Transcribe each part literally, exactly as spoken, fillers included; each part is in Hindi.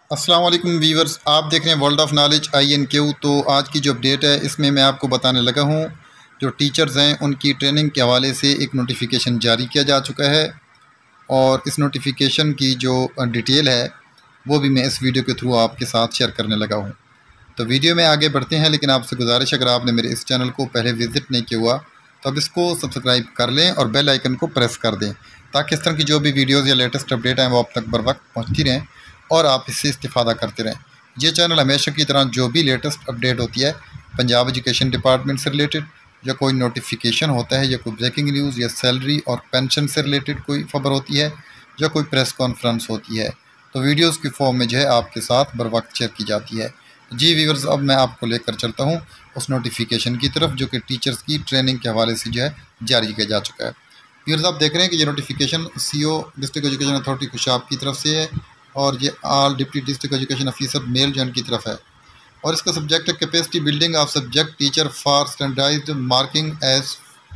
अस्सलाम वालेकुम वीवर्स, आप देख रहे हैं world of knowledge I N Q. तो आज की जो अपडेट है इसमें मैं आपको बताने लगा हूँ जो टीचर्स हैं उनकी ट्रेनिंग के हवाले से एक नोटिफिकेशन जारी किया जा चुका है और इस नोटिफिकेशन की जो डिटेल है वो भी मैं इस वीडियो के थ्रू आपके साथ शेयर करने लगा हूँ। तो वीडियो में आगे बढ़ते हैं, लेकिन आपसे गुजारिश, अगर आपने मेरे इस चैनल को पहले विज़िट नहीं किया हुआ तो अब इसको सब्सक्राइब कर लें और बेल आइकन को प्रेस कर दें ताकि इस तरह की जो भी वीडियोज़ या लेटेस्ट अपडेट हैं वो आप तक बर वक्त पहुँचती रहें और आप इससे इस्तिफ़ादा करते रहें। ये चैनल हमेशा की तरह जो भी लेटेस्ट अपडेट होती है पंजाब एजुकेशन डिपार्टमेंट से रिलेटेड, या कोई नोटिफिकेशन होता है, या कोई ब्रेकिंग न्यूज़, या सैलरी और पेंशन से रिलेटेड कोई खबर होती है, या कोई प्रेस कॉन्फ्रेंस होती है, तो वीडियोस की फॉर्म में जो है आपके साथ बर वक्त शेयर की जाती है। जी व्यूअर्स, अब मैं आपको लेकर चलता हूँ उस नोटिफिकेशन की तरफ जो कि टीचर्स की ट्रेनिंग के हवाले से जो है जारी किया जा चुका है। व्यूअर्स, आप देख रहे हैं कि ये notification C O district education authority Khushab की तरफ से है और ये all deputy district education officer male zone की तरफ है और इसका सब्जेक्ट है capacity building of subject teacher for standardized marking as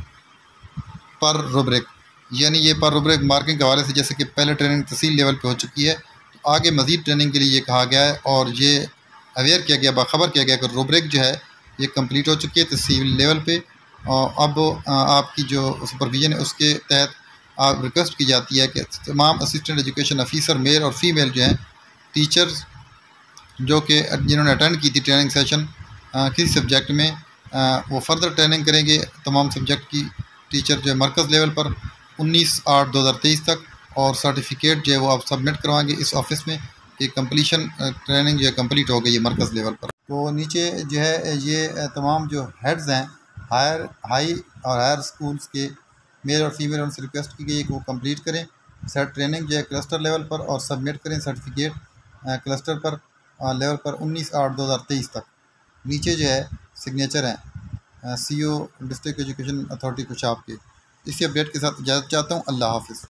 per rubric. यानी ये पर रुब्रिक मार्किंग के हवाले से, जैसे कि पहले ट्रेनिंग तहसील लेवल पे हो चुकी है, तो आगे मज़ीद ट्रेनिंग के लिए ये कहा गया है और ये अवेयर किया गया, बाखबर किया गया कि रुब्रिक जो है ये कंप्लीट हो चुकी है तहसील लेवल पे। और अब आपकी जो सुपरविजन है उसके तहत आप रिक्वेस्ट की जाती है कि तमाम असिस्टेंट एजुकेशन ऑफिसर मेल और फीमेल जो हैं टीचर्स जो कि जिन्होंने अटेंड की थी ट्रेनिंग सेशन किसी सब्जेक्ट में, आ, वो फर्दर ट्रेनिंग करेंगे तमाम सब्जेक्ट की टीचर जो है मरकज़ लेवल पर उन्नीस आठ दो हज़ार तेईस तक, और सर्टिफिकेट जो है वो आप सबमिट करवाएंगे इस ऑफिस में कि कंप्लीशन ट्रेनिंग जो है कंप्लीट हो गई है मरकज़ लेवल पर। तो नीचे जो है ये तमाम जो हेड्स हैं हायर हाई और हायर स्कूल्स के मेल और फीमेल, उनसे रिक्वेस्ट की गई है कि वो कंप्लीट करें सेट ट्रेनिंग जो है क्लस्टर लेवल पर और सबमिट करें सर्टिफिकेट क्लस्टर पर लेवल पर उन्नीस आठ दो हज़ार तेईस तक। नीचे जो है सिग्नेचर हैं C O district education authority Khushab के। इसी अपडेट के साथ इजाज़त चाहता हूँ। अल्लाह हाफिज़।